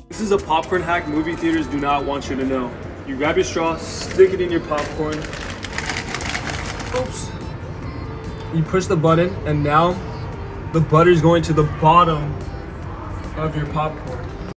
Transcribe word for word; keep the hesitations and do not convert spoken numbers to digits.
This is a popcorn hack movie theaters do not want you to know. You grab your straw, stick it in your popcorn. Oops. You push the button, and now the butter is going to the bottom of your popcorn.